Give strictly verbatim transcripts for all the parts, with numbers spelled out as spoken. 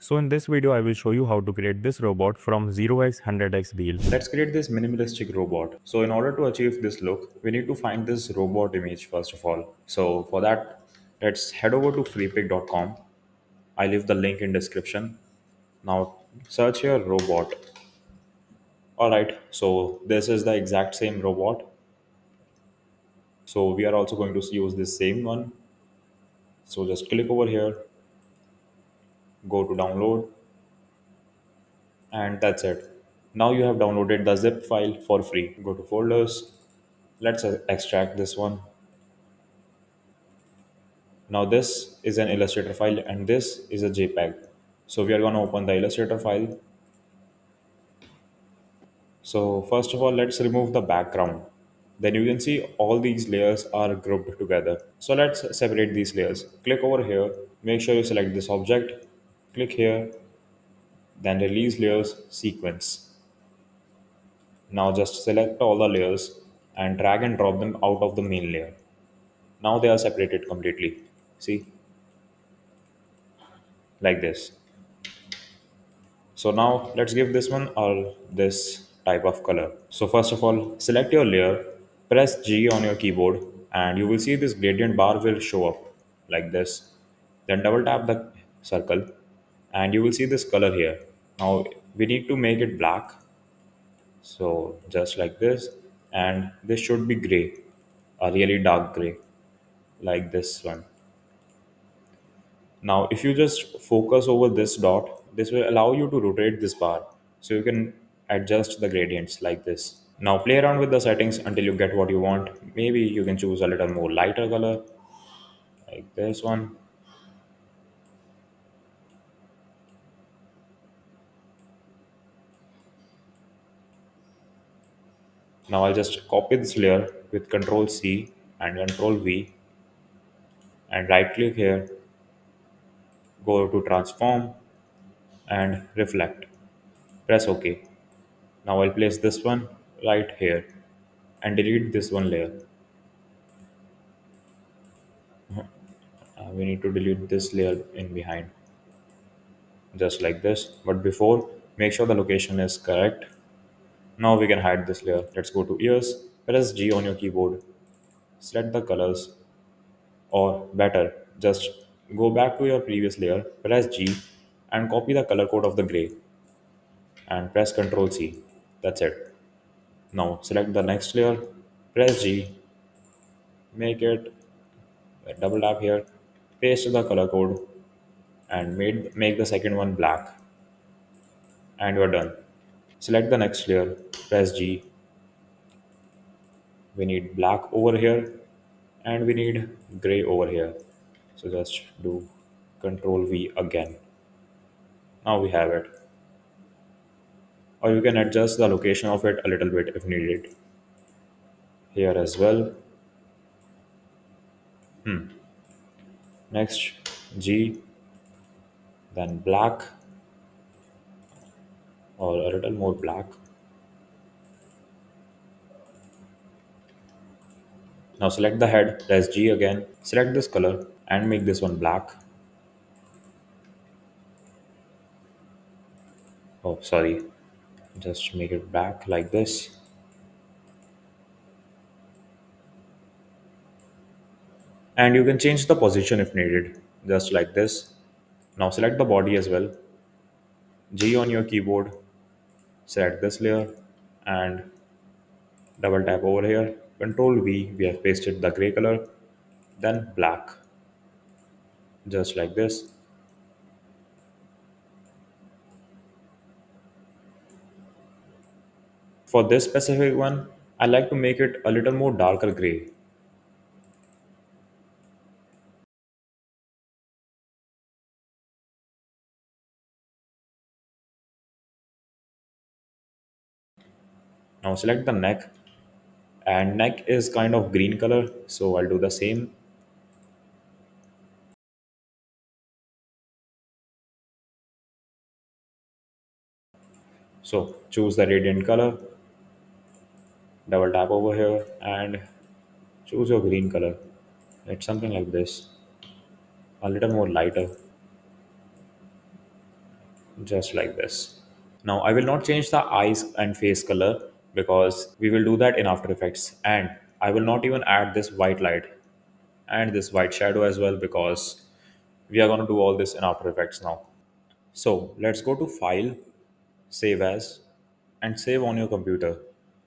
So in this video I will show you how to create this robot from zero x one hundred x wheel. Let's create this minimalistic robot. So in order to achieve this look, we need to find this robot image first of all. So for that, let's head over to freepik dot com. I leave the link in description. Now search here robot. Alright, so this is the exact same robot. So we are also going to use this same one. So just click over here, go to download, and that's it. Now you have downloaded the zip file for free. Go to folders. Let's uh, extract this one. Now this is an Illustrator file and this is a JPEG. So we are going to open the Illustrator file. So first of all, let's remove the background. Then you can see all these layers are grouped together. So let's separate these layers. Click over here. Make sure you select this object. Click here. Then release layers sequence. Now just select all the layers and drag and drop them out of the main layer. Now they are separated completely. See, like this. So now let's give this one or this type of color. So first of all, select your layer, press G on your keyboard and you will see this gradient bar will show up like this. Then double tap the circle and you will see this color here. Now we need to make it black. So just like this, and this should be gray, a really dark gray like this one. Now, if you just focus over this dot, this will allow you to rotate this bar. So you can adjust the gradients like this. Now play around with the settings until you get what you want. Maybe you can choose a little more lighter color like this one. Now I'll just copy this layer with control C and control V and right click here, go to transform and reflect. Press OK. Now I'll place this one right here and delete this one layer. Uh, we need to delete this layer in behind just like this, but before, make sure the location is correct. Now we can hide this layer. Let's go to ears, press G on your keyboard, select the colors, or better, just go back to your previous layer, press G and copy the color code of the gray and press Ctrl C. That's it. Now select the next layer, press G, make it, double tap here, paste the color code and made, make the second one black and you're done. Select the next layer, press G. We need black over here and we need gray over here. So just do control V again. Now we have it. Or you can adjust the location of it a little bit if needed. Here as well. Next, G, then black or a little more black. Now select the head, press G again, select this color and make this one black. Oh, sorry. Just make it black like this. And you can change the position if needed, just like this. Now select the body as well. G on your keyboard, select this layer and double tap over here. Control V, we have pasted the gray color, then black, just like this. For this specific one, I like to make it a little more darker gray. Now select the neck, and neck is kind of green color, so I'll do the same. So choose the radiant color, double tap over here and choose your green color. It's something like this, a little more lighter. just like this. Now I will not change the eyes and face color because we will do that in After Effects, and I will not even add this white light and this white shadow as well because we are going to do all this in After Effects now. So let's go to File, Save As, and save on your computer.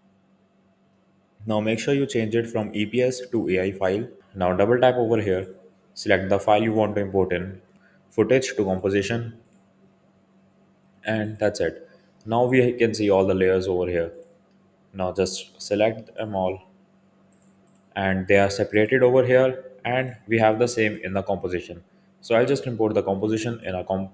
Now make sure you change it from E P S to A I file. Now double tap over here, select the file you want to import in, footage to composition, and that's it. Now we can see all the layers over here. Now just select them all, and they are separated over here, and we have the same in the composition. So I'll just import the composition in a comp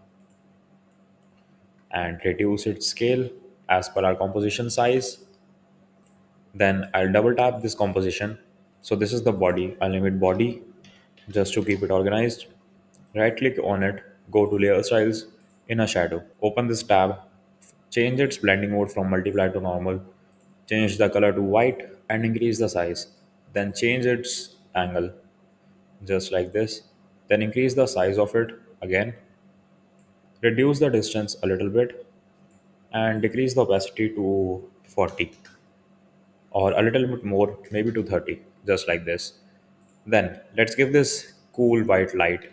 and reduce its scale as per our composition size. Then I'll double tap this composition. So this is the body. I'll name it body just to keep it organized. Right click on it, go to layer styles, in a shadow. Open this tab, change its blending mode from multiply to normal, change the color to white and increase the size. Then change its angle just like this. Then increase the size of it again, reduce the distance a little bit and decrease the opacity to forty or a little bit more, maybe to thirty, just like this. Then let's give this cool white light.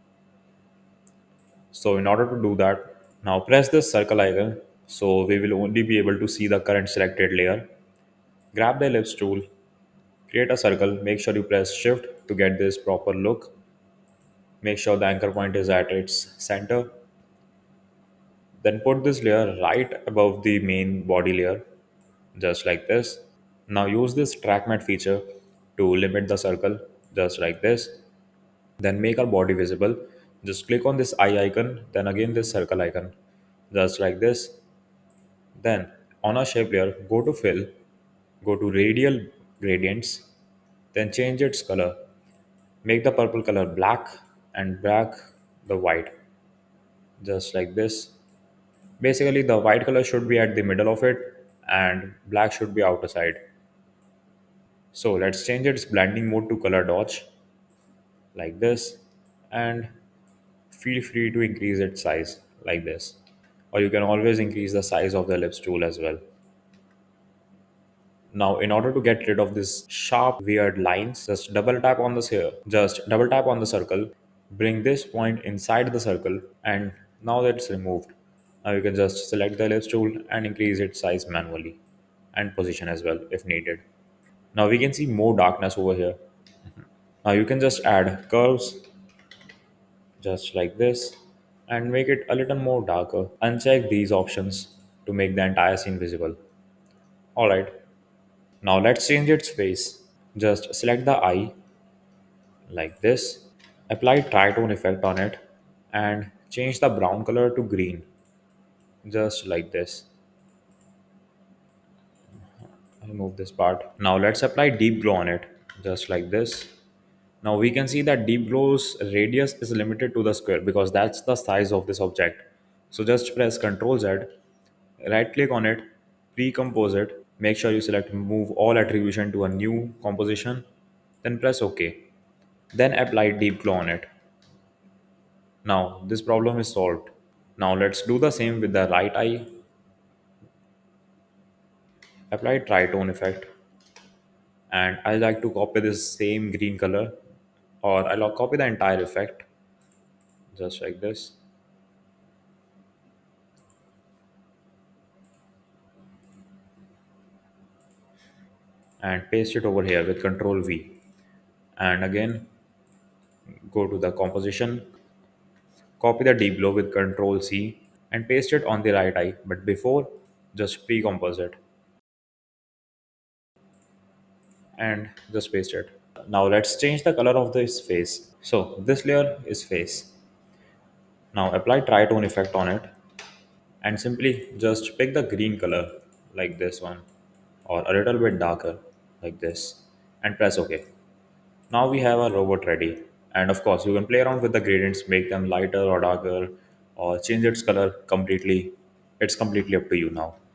So in order to do that, now press this circle icon so we will only be able to see the current selected layer. Grab the ellipse tool, create a circle, make sure you press shift to get this proper look. Make sure the anchor point is at its center. Then put this layer right above the main body layer, just like this. Now use this track matte feature to limit the circle, just like this. Then make our body visible. Just click on this eye icon, then again this circle icon, just like this. Then on our shape layer, go to fill, go to radial gradients, then change its color. Make the purple color black and black the white, just like this. Basically, the white color should be at the middle of it and black should be outer side. So let's change its blending mode to color dodge like this, and feel free to increase its size like this, or you can always increase the size of the ellipse tool as well. Now in order to get rid of this sharp weird lines, just double tap on this here, just double tap on the circle, bring this point inside the circle, and now that's removed. Now you can just select the ellipse tool and increase its size manually and position as well if needed. Now we can see more darkness over here. Now you can just add curves just like this and make it a little more darker. Uncheck these options to make the entire scene visible. Alright, now let's change its face. Just select the eye like this, apply tritone effect on it and change the brown color to green just like this. Remove this part. Now let's apply deep glow on it just like this. Now we can see that deep glow's radius is limited to the square because that's the size of this object. So just press Ctrl Z, right click on it, pre-compose it, make sure you select move all attribution to a new composition, then press OK. Then apply deep glow on it. Now this problem is solved. Now let's do the same with the right eye. Apply tritone effect. And I like to copy this same green color, or I'll copy the entire effect just like this. And paste it over here with Control V. And again, go to the composition, copy the deep glow with Control C and paste it on the right eye. But before, just pre-compose it and just paste it. Now let's change the color of this face. So this layer is face. Now apply tritone effect on it and simply just pick the green color like this one or a little bit darker like this and press OK. Now we have our robot ready. And of course, you can play around with the gradients, make them lighter or darker, or change its color completely. It's completely up to you now.